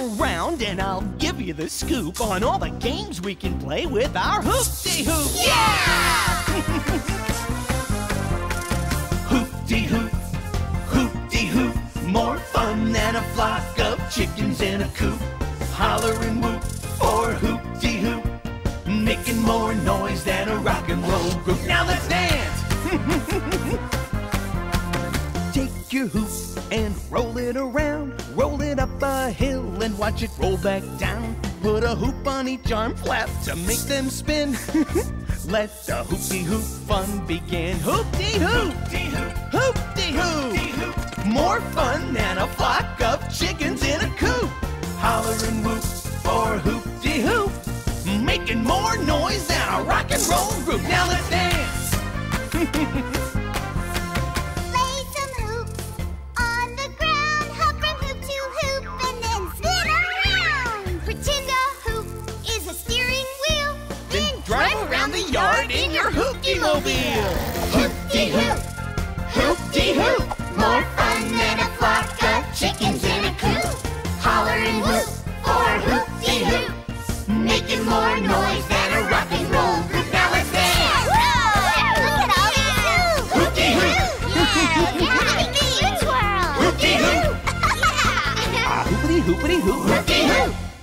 around and I'll give you the scoop on all the games we can play with our Hoop-Dee Hoop. Yeah! Hoop-Dee Hoop, Hoop-Dee Hoop, more fun than a flock of chickens in a coop. Holler and whoop for Hoop-Dee Hoop, making more noise than a rock and roll group. Now let's dance! Take your hoop and roll it around, roll it up a hill and watch it roll back down. Put a hoop on each arm flap to make them spin. Let the Hoop-Dee Hoop fun begin. Hoop-Dee Hoop, Hoop-Dee Hoop, more fun than a flock of chickens in a coop. Holler and whoop for Hoop-Dee Hoop, making more noise than a rock and roll group. Now let's dance. Lay some hoops on the ground, hop from hoop to hoop, and then spin around. Pretend a hoop is a steering wheel, then drive around the yard in your Hoop-Dee Mobile. Hoop-Dee Hoop, Hoop-Dee Hoop, more fun than a flock of chickens in a coop. Holler and whoop for Hoop-Dee Hoop, making more noise than a rock and roll group. Now let's dance! Look at all these hoops! Hoop-Dee Hoop! Yeah! Make the twirl! Hoop-Dee Hoop! Yeah! Hoopity hoopity hoop. Hoop-Dee Hoop!